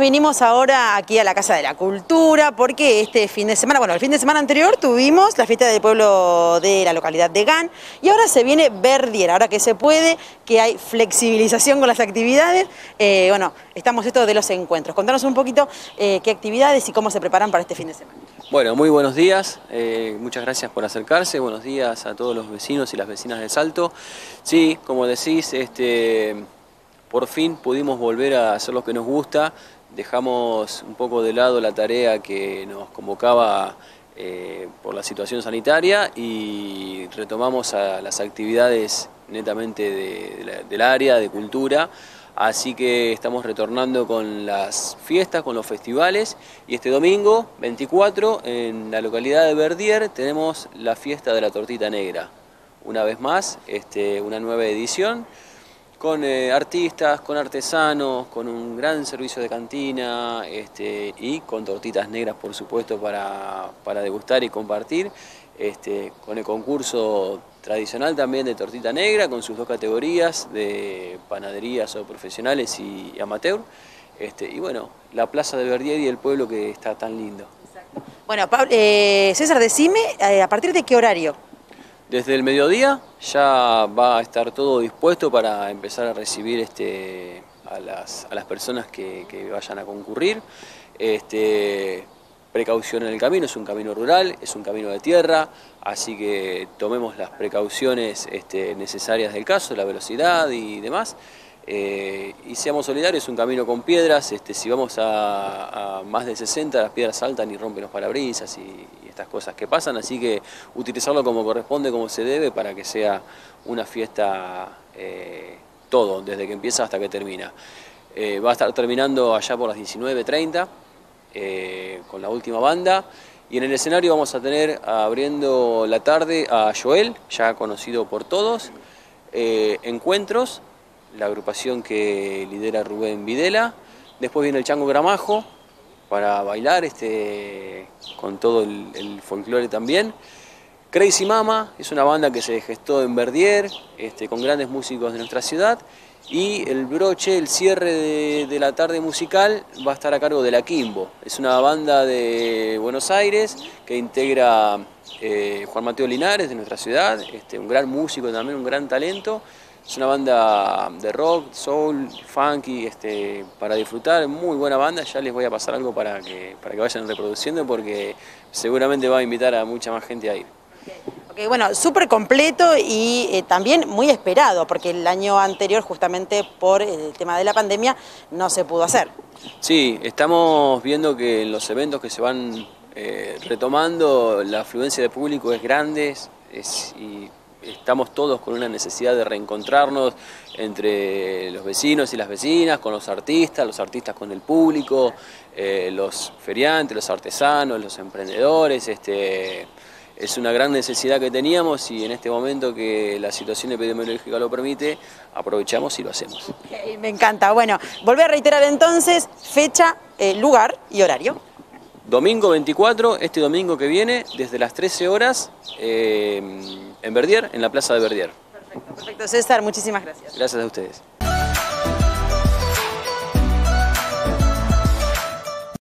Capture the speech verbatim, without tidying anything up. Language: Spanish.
vinimos ahora aquí a la Casa de la Cultura porque este fin de semana, bueno, el fin de semana anterior tuvimos la fiesta del pueblo de la localidad de Gan y ahora se viene Verdier, ahora que se puede, que hay flexibilización con las actividades, eh, bueno, estamos esto de los encuentros. Contanos un poquito eh, qué actividades y cómo se preparan para este fin de semana. Bueno, muy buenos días, eh, muchas gracias por acercarse, buenos días a todos los vecinos y las vecinas de Salto. Sí, como decís, este... por fin pudimos volver a hacer lo que nos gusta, dejamos un poco de lado la tarea que nos convocaba eh, por la situación sanitaria y retomamos a las actividades netamente de, de la, del área, de cultura, así que estamos retornando con las fiestas, con los festivales y este domingo veinticuatro en la localidad de Verdier tenemos la fiesta de la tortita negra, una vez más, este, una nueva edición, con eh, artistas, con artesanos, con un gran servicio de cantina este, y con tortitas negras, por supuesto, para, para degustar y compartir, este, con el concurso tradicional también de tortita negra, con sus dos categorías de panaderías o profesionales y, y amateur, este, y bueno, la plaza de Verdier y el pueblo que está tan lindo. Exacto. Bueno, Pablo, eh, César, decime, eh, ¿a partir de qué horario? Desde el mediodía ya va a estar todo dispuesto para empezar a recibir este, a, las, a las personas que, que vayan a concurrir. Este, precaución en el camino, es un camino rural, es un camino de tierra, así que tomemos las precauciones este, necesarias del caso, la velocidad y demás. Eh, y seamos solidarios, es un camino con piedras, este, si vamos a, a más de sesenta las piedras saltan y rompen los parabrisas y, y estas cosas que pasan, así que utilizarlo como corresponde, como se debe, para que sea una fiesta eh, todo, desde que empieza hasta que termina. Eh, va a estar terminando allá por las diecinueve treinta eh, con la última banda y en el escenario vamos a tener abriendo la tarde a Joel, ya conocido por todos, eh, encuentros, la agrupación que lidera Rubén Videla, después viene el Chango Gramajo para bailar este, con todo el, el folclore también. Crazy Mama es una banda que se gestó en Verdier, este, con grandes músicos de nuestra ciudad, y el broche, el cierre de, de la tarde musical va a estar a cargo de La Quimbo. Es una banda de Buenos Aires que integra eh, Juan Mateo Linares de nuestra ciudad, este, un gran músico también, un gran talento. Es una banda de rock, soul, funky, este, para disfrutar, muy buena banda. Ya les voy a pasar algo para que, para que vayan reproduciendo porque seguramente va a invitar a mucha más gente a ir. Okay, bueno, súper completo y eh, también muy esperado, porque el año anterior, justamente por el tema de la pandemia, no se pudo hacer. Sí, estamos viendo que en los eventos que se van eh, retomando, la afluencia de público es grande es, y estamos todos con una necesidad de reencontrarnos entre los vecinos y las vecinas, con los artistas, los artistas con el público, eh, los feriantes, los artesanos, los emprendedores. Este, es una gran necesidad que teníamos y en este momento que la situación epidemiológica lo permite, aprovechamos y lo hacemos. Okay, me encanta. Bueno, volver a reiterar entonces fecha, eh, lugar y horario. Domingo veinticuatro, este domingo que viene, desde las trece horas, eh, en Verdier, en la plaza de Verdier. Perfecto, perfecto. César, muchísimas gracias. Gracias a ustedes.